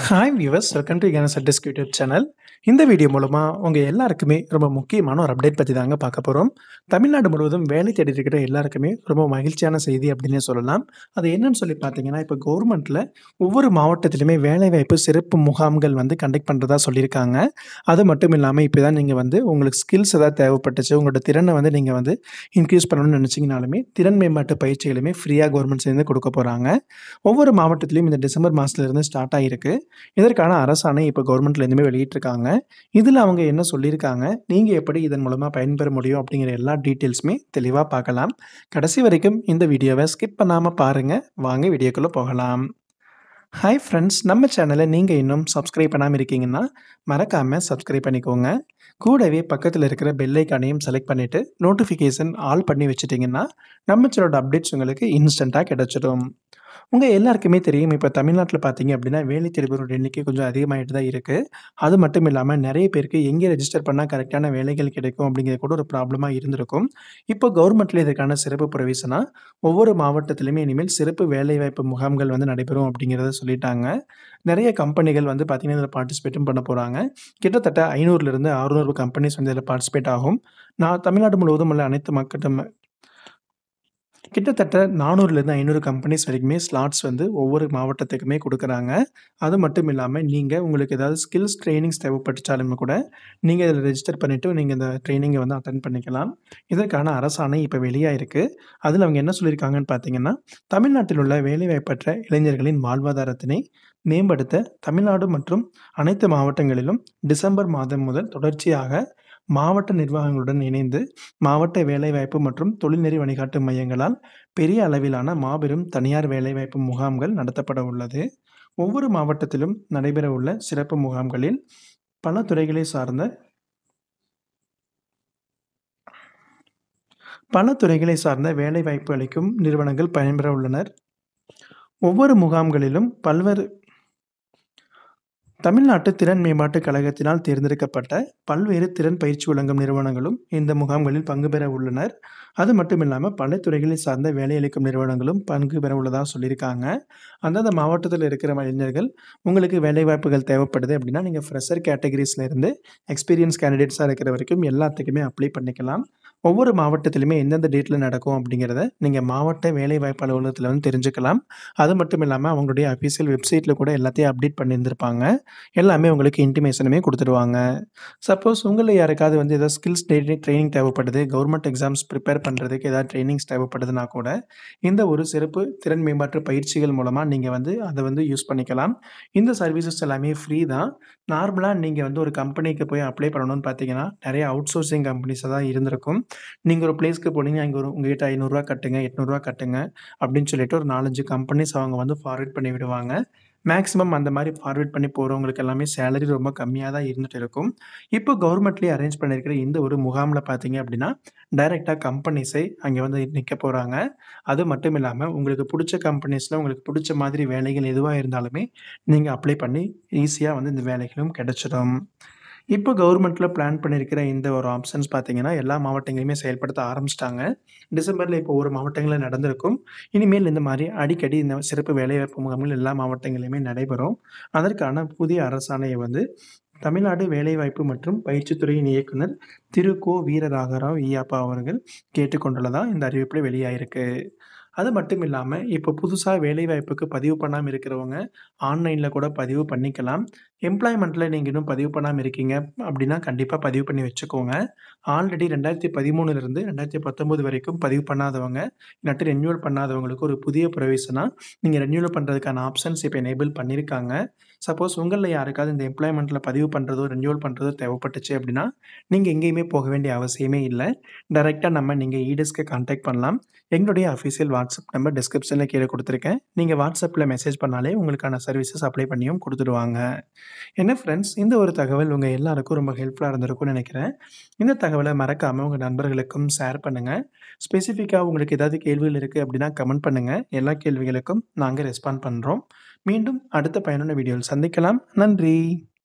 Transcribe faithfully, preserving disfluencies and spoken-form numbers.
Hi viewers, welcome to Kane's address YouTube channel. இந்த video மூலமா உங்க எல்லாருக்குமே ரொம்ப முக்கியமான ஒரு அப்டேட் பத்தி தாங்க பார்க்க போறோம். தமிழ்நாடு முழுவதும் வேலை தேடிட்டு இருக்கிற எல்லாருக்குமே ரொம்ப மகிழ்ச்சியான செய்தி அப்படின்னே சொல்லலாம். அது என்னன்னு சொல்லி பார்த்தீங்கன்னா, இப்ப கவர்மெண்ட்ல ஒவ்வொரு மாவட்டத்திலுமே வேலைவாய்ப்பு சிறப்பு முகாம்கள் வந்து கண்டக்ட் பண்றதா சொல்லியிருக்காங்க. அது மட்டும் இல்லாம இப்ப தான் நீங்க வந்து உங்களுக்கு ஸ்கில்ஸ் ஏதாவது தேவைப்பட்டுச்சு, உங்களோட திறன வந்து நீங்க வந்து இன்கிரீஸ் பண்ணணும்னு நினைச்சீங்கனாலுமே, திறன் மேம்பாட்டு பயிற்சிகளுமே ஃப்ரீயா கவர்மெண்ட் சேர்ந்து குடுக்க போறாங்க. ஒவ்வொரு மாவட்டத்திலயும் இந்த டிசம்பர் மாசத்துலருந்து ஸ்டார்ட் ஆகியிருக்கு. இதற்கான அரசாணை இப்ப கவர்மெண்ட்லேருந்துமே வெளியிட்டிருக்காங்க. இதில அவங்க என்ன சொல்லியிருக்காங்க, நீங்க எப்படி இதன் மூலமா பயன்பெற முடியும் அப்படிங்கிற எல்லா டீட்டெயில்ஸுமே தெளிவா பார்க்கலாம். கடைசி வரைக்கும் இந்த வீடியோவ ஸ்கிப் பண்ணாம பாருங்க. வாங்க வீடியோக்குள்ள போகலாம். ஹாய் ஃப்ரெண்ட்ஸ், நம்ம சேனல நீங்க இன்னும் சப்ஸ்கிரைப் பண்ணாம இருக்கீங்கன்னா, மறக்காம சப்ஸ்கிரைப் பண்ணிக்கோங்க. கூடவே பக்கத்தில இருக்கிற பெல் ஐகானையும் செலக்ட் பண்ணிட்டு, நோட்டிஃபிகேஷன் ஆல் பண்ணி வச்சுட்டீங்கன்னா, நம்ம சேனலோட அப்டேட்ஸ் உங்களுக்கு இன்ஸ்டன்ட்டா கிடைச்சிடும். உங்க எல்லாருக்குமே தெரியும், இப்ப தமிழ்நாட்ல பார்த்தீங்க அப்படின்னா, வேலை தேடுபவரோட எண்ணிக்கை கொஞ்சம் அதிகமாயிட்டு தான் இருக்கு. அது மட்டும் இல்லாம நெறைய பேருக்கு எங்கே ரெஜிஸ்டர் பண்ணா கரெக்ட்டான வேலைகள் கிடைக்கும் அப்படிங்கிறது கூட ஒரு ப்ராப்ளமா இருந்திருக்கும். இப்போ கவர்மெண்ட்ல இதற்கான சிறப்பு ப்ரொவிஷனா ஒவ்வொரு மாவட்டத்திலுமே இனிமேல் சிறப்பு வேலைவாய்ப்பு முகாம்கள் வந்து நடைபெறும் அப்படிங்கிறத சொல்லிட்டாங்க. நெறைய கம்பெனிகள் வந்து பார்த்தீங்கன்னா, இதில பார்ட்டிசிபேட்டும் பண்ண போறாங்க. கிட்டத்தட்ட ஐநூறிலிருந்து அறுநூறு கம்பெனிஸ் வந்து இதில பார்ட்டிசிபேட் ஆகும். நான் தமிழ்நாடு முழுவதும் உள்ள அனைத்து மக்கட்டும் கிட்டத்தட்ட நானூறிலிருந்து ஐநூறு கம்பெனிஸ் வரைக்குமே ஸ்லாட்ஸ் வந்து ஒவ்வொரு மாவட்டத்துக்குமே குடுக்குறாங்க. அது மட்டும் இல்லாம நீங்க உங்களுக்கு ஏதாவது ஸ்கில்ஸ் ட்ரெய்னிங்ஸ் தேவைப்பட்டுச்சாலுமே கூட, நீங்க இதில ரெஜிஸ்டர் பண்ணிட்டு நீங்க இந்த ட்ரெய்னிங்க வந்து அட்டெண்ட் பண்ணிக்கலாம். இதற்கான அரசாணை இப்ப வெளியாயிருக்கு. அதில அவங்க என்ன சொல்லியிருக்காங்கன்னு பார்த்தீங்கன்னா, தமிழ்நாட்டில் உள்ள வேலைவாய்ப்பற்ற இளைஞர்களின் வாழ்வாதாரத்தினை மேம்படுத்த தமிழ்நாடு மற்றும் அனைத்து மாவட்டங்களிலும் டிசம்பர் மாதம் முதல் தொடர்ச்சியாக மாவட்ட நிர்வாகங்களுடன் இணைந்து, மாவட்ட வேலைவாய்ப்பு மற்றும் தொழில்நெறி வழிகாட்டு மையங்களால் பெரிய அளவிலான மாபெரும் தனியார் வேலைவாய்ப்பு முகாம்கள் நடத்தப்பட உள்ளது. ஒவ்வொரு மாவட்டத்திலும் நடைபெறவுள்ள சிறப்பு முகாம்களில் பல துறைகளை சார்ந்த பல துறைகளை சார்ந்த வேலைவாய்ப்பு அளிக்கும் நிறுவனங்கள் பயன்பெற உள்ளனர். ஒவ்வொரு முகாம்களிலும் பல்வேறு தமிழ்நாட்டு திறன் மேம்பாட்டுக் கழகத்தினால் தேர்ந்தெடுக்கப்பட்ட பல்வேறு திறன் பயிற்சி வழங்கும் நிறுவனங்களும் இந்த முகாம்களில் பங்கு பெற உள்ளனர். அது மட்டும் இல்லாம பல துறைகளை சார்ந்த வேலையளிக்கும் நிறுவனங்களும் பங்கு பெற உள்ளதா சொல்லியிருக்காங்க. அந்தந்த மாவட்டத்தில இருக்கிற இளைஞர்கள் உங்களுக்கு வேலைவாய்ப்புகள் தேவைப்படுது அப்படின்னா, நீங்க ஃப்ரெஷர் கேட்டகரிஸ்ல இருந்து எக்ஸ்பீரியன்ஸ் கேண்டிடேட்ஸா இருக்கிற வரைக்கும் எல்லாத்துக்குமே அப்ளை பண்ணிக்கலாம். ஒவ்வொரு மாவட்டத்திலுமே எந்தெந்த டேட்ல நடக்கும் அப்படிங்கிறத நீங்க மாவட்ட வேலைவாய்ப்பு அலுவலகத்தில வந்து தெரிஞ்சுக்கலாம். அது மட்டும் இல்லாம அவங்களுடைய அஃபிஷியல் வெப்சைட்ல கூட எல்லாத்தையும் அப்டேட் பண்ணியிருந்திருப்பாங்க. எல்லாமே உங்களுக்கு இன்டிமேஷனுமே குடுத்துருவாங்க. சப்போஸ் உங்கள்ல யாருக்காவது வந்து ஏதாவது ஸ்கில்ஸ் ட்ரெய்னி ட்ரெய்னிங் தேவைப்படுது, கவர்மெண்ட் எக்ஸாம்ஸ் பிரிப்பேர் பண்றதுக்கு ஏதாவது ட்ரெய்னிங்ஸ் தேவைப்படுதுன்னா கூட, இந்த ஒரு சிறப்பு திறன் மேம்பாட்டு பயிற்சிகள் மூலமா நீங்க வந்து அத வந்து யூஸ் பண்ணிக்கலாம். இந்த சர்வீசஸ் எல்லாமே ஃப்ரீ தான். நார்மலா நீங்க வந்து ஒரு கம்பெனிக்கு போய் அப்ளை பண்ணணும்னு பார்த்தீங்கன்னா, நெறைய அவுட் சோர்சிங் கம்பெனிஸா தான் இருந்திருக்கும். நீங்க ஒரு பிளேஸ்க்கு போனீங்கன்னா, அங்க ஒரு உங்ககிட்ட ரூ. ஐநூறு கட்டுங்க, ரூ. எண்ணூறு கட்டுங்க அப்படின்னு சொல்லிட்டு ஒரு நான்கு, ஐந்து கம்பெனிஸ் அவங்க வந்து ஃபார்வர்ட் பண்ணி விடுவாங்க. மேக்ஸிமம் அந்த மாரி ஃபார்வர்ட் பண்ணி போறவங்களுக்கு எல்லாமே சேலரி ரொம்ப கம்மியா தான் இருந்துட்டு இருக்கும். இப்போ கவர்மெண்ட்லயே அரேஞ்ச் பண்ணியிருக்கிற இந்த ஒரு முகாம்ல பார்த்தீங்க அப்படின்னா, டைரக்ட்டா கம்பெனிஸே அங்க வந்து நிக்க போறாங்க. அது மட்டும் இல்லாம உங்களுக்கு புடிச்ச கம்பெனிஸ்ல உங்களுக்கு புடிச்ச மாதிரி வேலைகள் எதுவா இருந்தாலுமே, நீங்க அப்ளை பண்ணி ஈஸியா வந்து இந்த வேலைகளும் கிடைச்சிடும். இப்போ கவர்மெண்ட்ல பிளான் பண்ணியிருக்கிற இந்த ஒரு ஆப்ஷன்ஸ் பார்த்தீங்கன்னா, எல்லா மாவட்டங்களையுமே செயல்படுத்த ஆரம்பிச்சுட்டாங்க. டிசம்பர்ல இப்போ ஒரு மாவட்டங்கள்ல நடந்திருக்கும். இனிமேல் இந்த மாரி அடிக்கடி இந்த சிறப்பு வேலைவாய்ப்பு முகாம்கள் எல்லா மாவட்டங்களிலுமே நடைபெறும். அதற்கான புதிய அரசாணைய வந்து தமிழ்நாடு வேலைவாய்ப்பு மற்றும் பயிற்சித் துறையின் இயக்குனர் திரு கோ. வீரராகவராவ் ஈயாப்பா அவர்கள் கேட்டுக் கொண்டுள்ளதா இந்த அறிவிப்புல வெளியாயிருக்கு. அது மட்டும் இல்லாம, இப்போ புதுசா வேலைவாய்ப்புக்கு பதிவு பண்ணாம இருக்கிறவங்க, ஆன்லைன்ல கூட பதிவு பண்ணிக்கலாம். எம்ப்ளாய்மென்ட்ல நீங்க இன்னும் பதிவு பண்ணாம இருக்கீங்க அப்படின்னா, கண்டிப்பா பதிவு பண்ணி வச்சுக்கோங்க. ஆல்ரெடி இரண்டாயிரத்து பதிமூன்றிலிருந்து இரண்டாயிரத்து பத்தொன்பது வரைக்கும் பதிவு பண்ணாதவங்க, இல்லாட்டி ரெனியூவல் பண்ணாதவங்களுக்கு ஒரு புதிய ப்ரொவிஷனா நீங்க ரெனியூவல் பண்றதுக்கான ஆப்ஷன்ஸ் இப்ப எனேபிள் பண்ணியிருக்காங்க. சப்போஸ் உங்கள்ல யாருக்காவது இந்த எம்ப்ளாய்மென்ட்ல பதிவு பண்றதோ, ரெனியூவல் பண்றதோ தேவைப்பட்டுச்சு அப்படின்னா, நீங்க எங்கேயுமே போக வேண்டிய அவசியமே இல்ல. டைரக்ட்டா நம்ம நீங்க இ-டெஸ்க்க கான்டாக்ட் பண்ணலாம். எங்களுடைய அஃபிஷியல் வாட்ஸ்அப் நம்பர் டிஸ்கிரிப்ஷன்ல கீழ குடுத்துருக்கேன். நீங்க வாட்ஸ்அப்ல மெசேஜ் பண்ணாலே உங்களுக்கான சர்வீசஸ் அப்ளை பண்ணியும் குடுத்துடுவாங்க. என்ன ஃப்ரெண்ட்ஸ், இந்த ஒரு தகவல் உங்க எல்லாருக்கும் ரொம்ப ஹெல்ப்ஃபுல்லா இருந்திருக்கும்னு நெனைக்கிறேன். இந்த தகவல மறக்காம உங்க நண்பர்களுக்கும் ஷேர் பண்ணுங்க. ஸ்பெசிஃபிக்கா உங்களுக்கு ஏதாவது கேள்விகள் இருக்கு அப்படின்னா கமெண்ட் பண்ணுங்க. எல்லா கேள்விகளுக்கும் நாங்க ரெஸ்பாண்ட் பண்றோம். மீண்டும் அடுத்த பயனுள்ள வீடியோவில் சந்திக்கலாம். நன்றி.